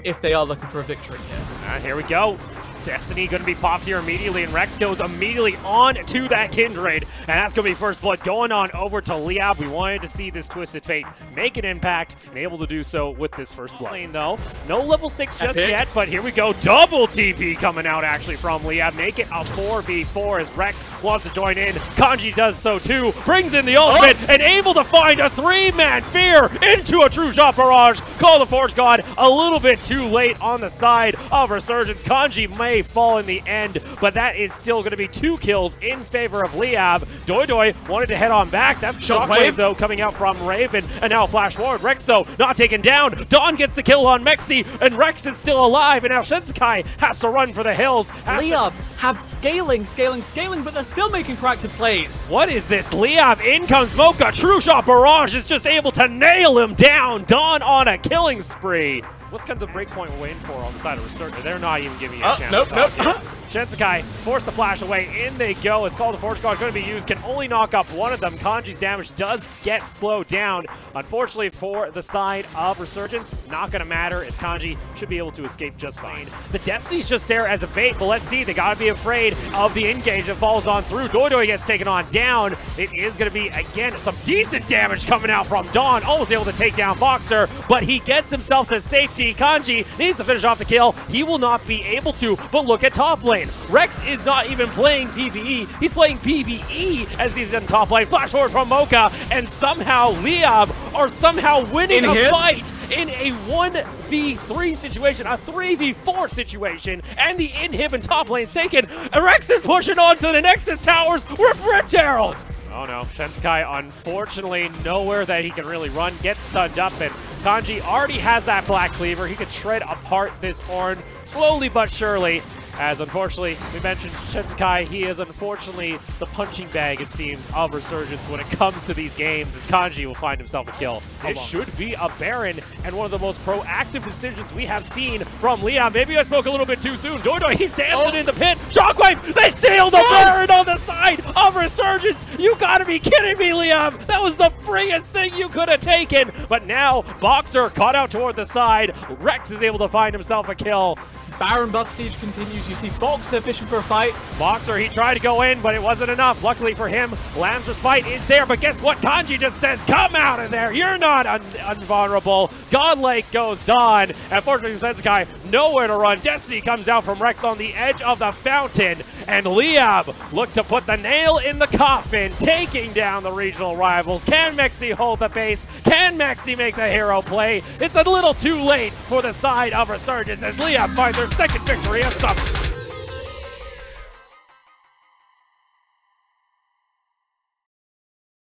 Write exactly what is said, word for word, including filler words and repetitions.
if they are looking for a victory here. And here we go. Destiny going to be popped here immediately, and Rex goes immediately on to that Kindred, and that's going to be first blood going on over to Liab. We wanted to see this Twisted Fate make an impact, and able to do so with this first blood. Lane, though, no level six just Epic. yet, but here we go. Double T P coming out actually from Liab. Make it a four v four as Rex wants to join in. Kanji does so too, brings in the ultimate, oh. and able to find a three-man fear into a true shot barrage. Call the Forge God a little bit too late on the side of Resurgence. Kanji may fall in the end, but that is still going to be two kills in favor of Liab. Doidoi wanted to head on back. That's Shockwave, though, coming out from Raven, and now flash forward. Rex, though, not taken down. Dawn gets the kill on Mexi, and Rex is still alive, and now Shinsekai has to run for the hills. Liab have scaling, scaling, scaling, but they're still making proactive plays. What is this? Liab, in comes Mocha. True Shot Barrage is just able to nail him down. Dawn on a killing spree. What's kind of the breakpoint we're waiting for on the side of Resurgence? They're not even giving you a oh, chance nope, to talk nope. here. Shinsekai forced the flash away. In they go. It's called the Forge God going to be used. Can only knock up one of them. Kanji's damage does get slowed down. Unfortunately for the side of Resurgence, not going to matter as Kanji should be able to escape just fine. The Destiny's just there as a bait, but let's see. They got to be afraid of the engage that falls on through. Doidoi gets taken on down. It is going to be, again, some decent damage coming out from Dawn. Almost able to take down Boxer, but he gets himself to safety. Kanji needs to finish off the kill. He will not be able to, but look at top lane. Rex is not even playing PvE. He's playing PvE as he's in top lane. Flash forward from Mocha, and somehow Liab are somehow winning in a him? fight in a one v three situation, a three v four situation, and the inhib in top lane's taken. And Rex is pushing on to the Nexus towers with Rip Herald. Oh no, Shinsekai unfortunately nowhere that he can really run, gets stunned up, and Kanji already has that Black Cleaver. He could shred apart this Ornn slowly but surely. As unfortunately, we mentioned Shinsekai, he is unfortunately the punching bag, it seems, of Resurgence when it comes to these games, as Kanji will find himself a kill. It should be a Baron, and one of the most proactive decisions we have seen from Liab. Maybe I spoke a little bit too soon. Doidoi, he's dancing oh. in the pit. Shockwave, they steal the oh. Baron on the side of Resurgence. You gotta be kidding me, Liab. That was the freest thing you could have taken. But now, Boxer caught out toward the side. Rex is able to find himself a kill. Baron buff siege continues. You see Boxer fishing for a fight. Boxer, he tried to go in, but it wasn't enough. Luckily for him, Lamb's Respite is there, but guess what? Kanji just says, come out of there. You're not un unvulnerable. Godlike goes Dawn. Unfortunately, Shinsekai, nowhere to run. Destiny comes out from Rex on the edge of the fountain, and Liab look to put the nail in the coffin, taking down the regional rivals. Can Mexi hold the base? Can Mexi make the hero play? It's a little too late for the side of Resurgence as Liab finds their second victory of summer.